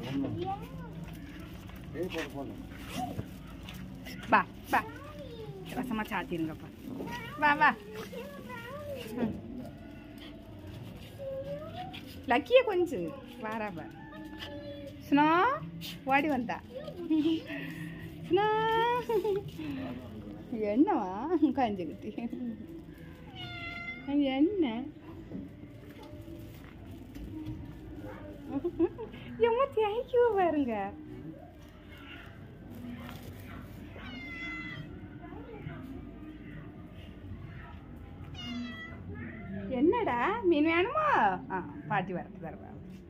வா வா ரசமா சாத்திருங்கப்பா வா வா லக்கிய கொஞ்சம் வாராப்பா ஸ்னோ ஓடி வந்தா ஸ்னோ என்னவா காஞ்சுக்கிட்டு என்ன எம்மா தேய்க்குவ பாருங்க என்னடா மீன் வேணுமா பாட்டி வரட்டு தருவா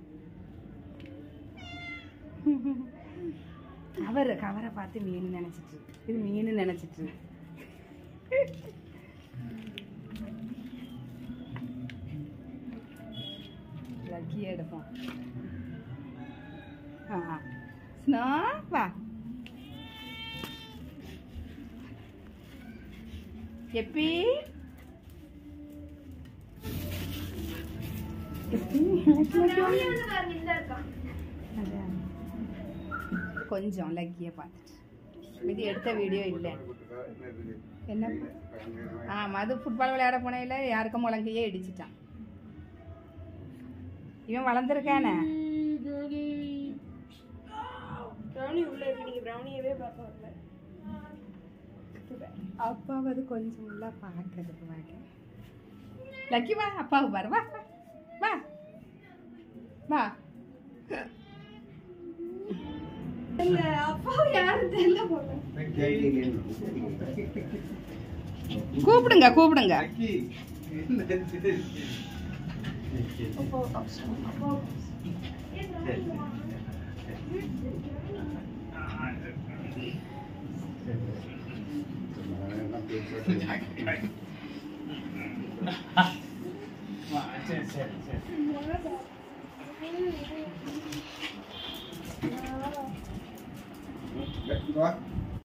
கவரை பார்த்து மீன் நினைச்சிட்டு இது மீன் நினைச்சிட்டு லக்கியே எடுப்போம் ஸ்னோ வா எப்பி கொஞ்சம் லக்கிய பார்த்துட்டு இது எடுத்த வீடியோ இல்லை என்ன மது ஃபுட்பால் விளையாட போனையில யாருக்கும் முழங்கையே இடிச்சிட்டான் இவன் வளர்ந்துருக்கானே அப்பாவது கொஞ்சம் உள்ள பார்க்கறதுக்கு வாங்க லக்கி வா அப்பாவுக்கு பாரு வா வா வா கூப்பிடுங்க கூப்பிடுங்க What?